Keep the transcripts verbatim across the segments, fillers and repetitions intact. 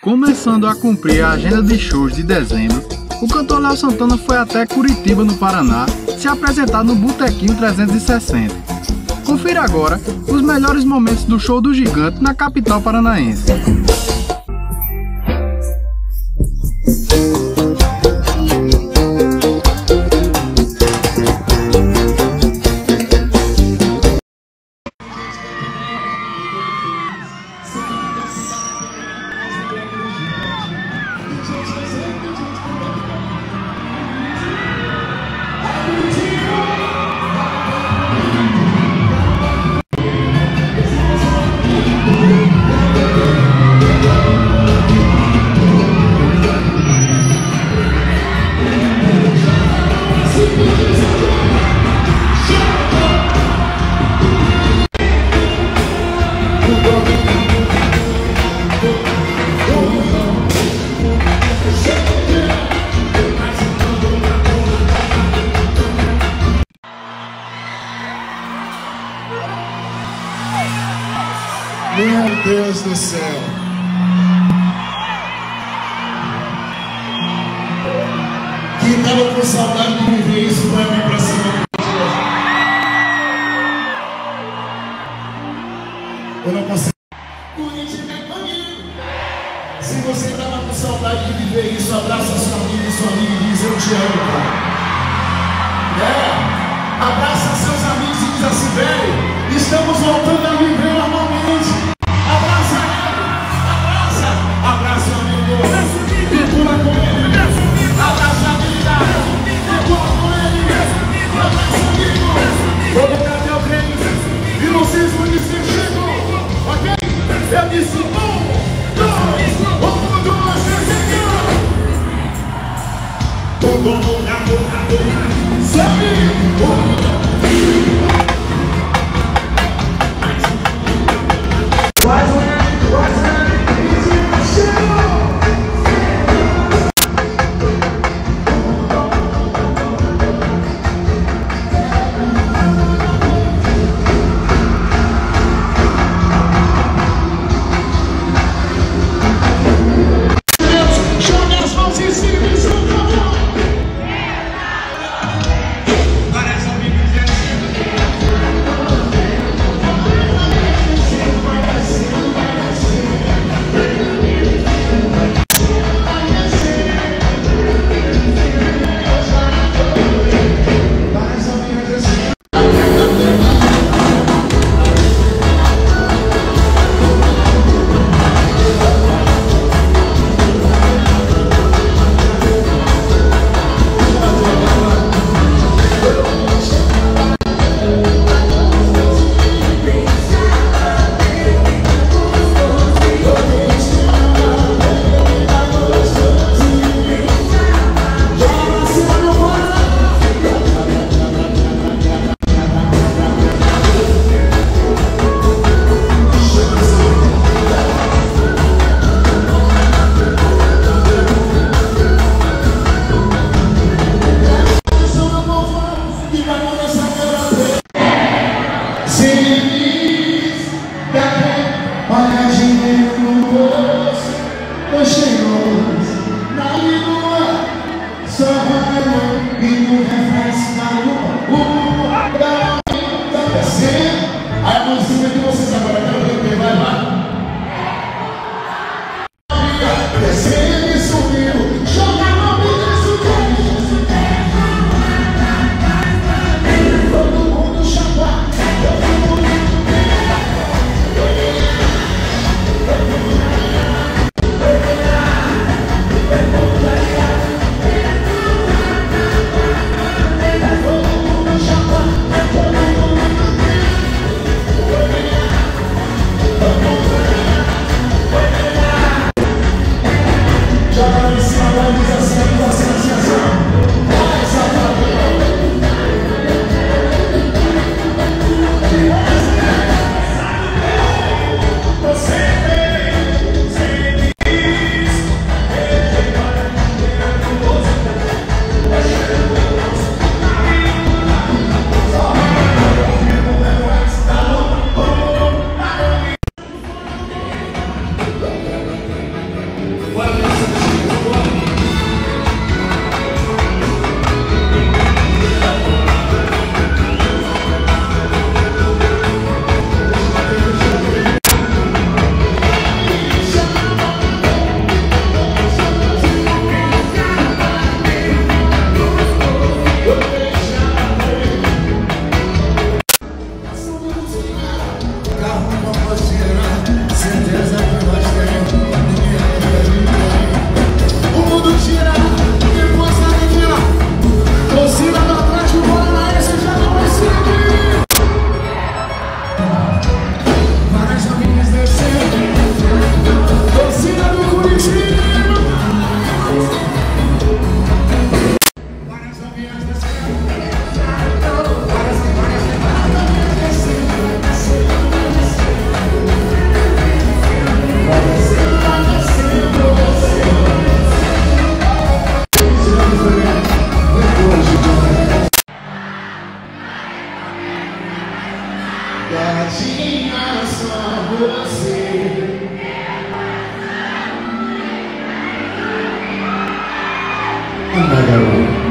Começando a cumprir a agenda de shows de dezembro, o cantor Léo Santana foi até Curitiba, no Paraná, se apresentar no Botequim trezentos e sessenta. Confira agora os melhores momentos do show do gigante na capital paranaense. Meu Deus do céu. Quem tava com saudade de viver isso vai vir pra cima. Eu não consigo. Se você tava com saudade de viver isso, abraça sua amiga e sua amiga e diz: eu te amo, cara. É. Abraça seus amigos e diz assim: velho, estamos voltando a viver normalmente. Abraça ele, abraça, abraça o amigo, e pula com ele, abraça a vida, e pula com ele, abraça o amigo, vou botar teu crente, e não se esconde sentido, ok? Eu disse um, dois, um, dois, três, um, dois, dois, sabe? Parece amigo. Gatinha, só você. Anda, garoto.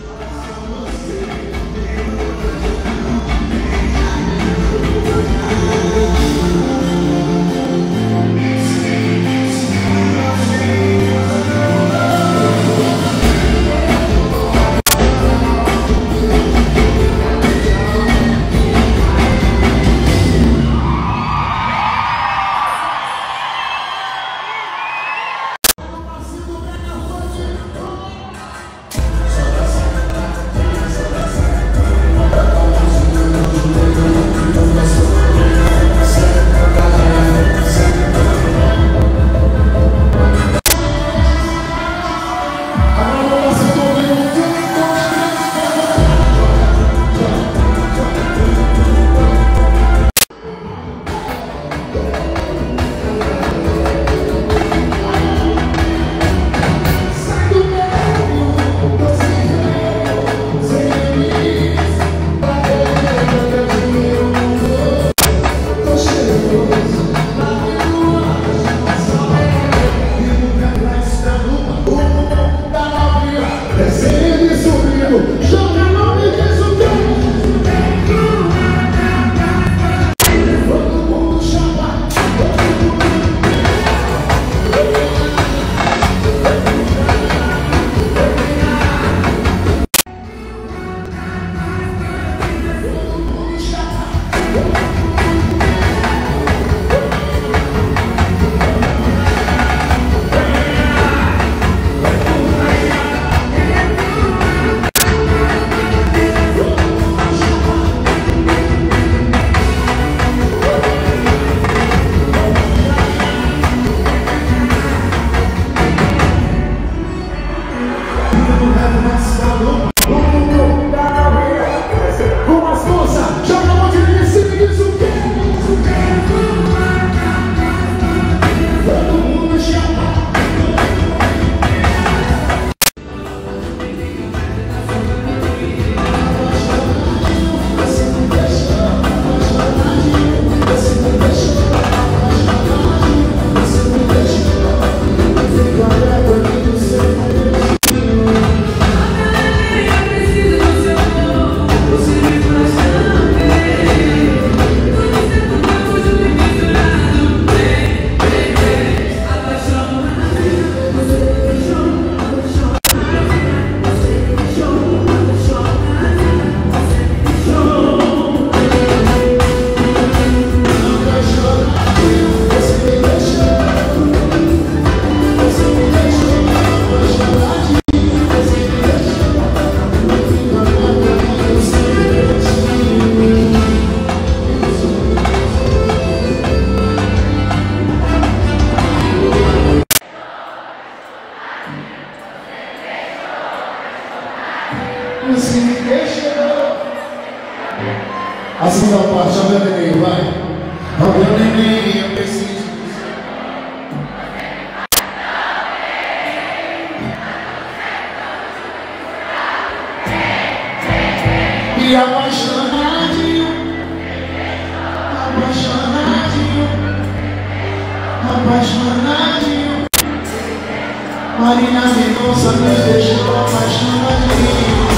A segunda parte, olha o neném, vai. Olha o neném, eu preciso. E apaixonadinho, apaixonadinho, apaixonadinho. Marina Mendonça me deixou apaixonadinho.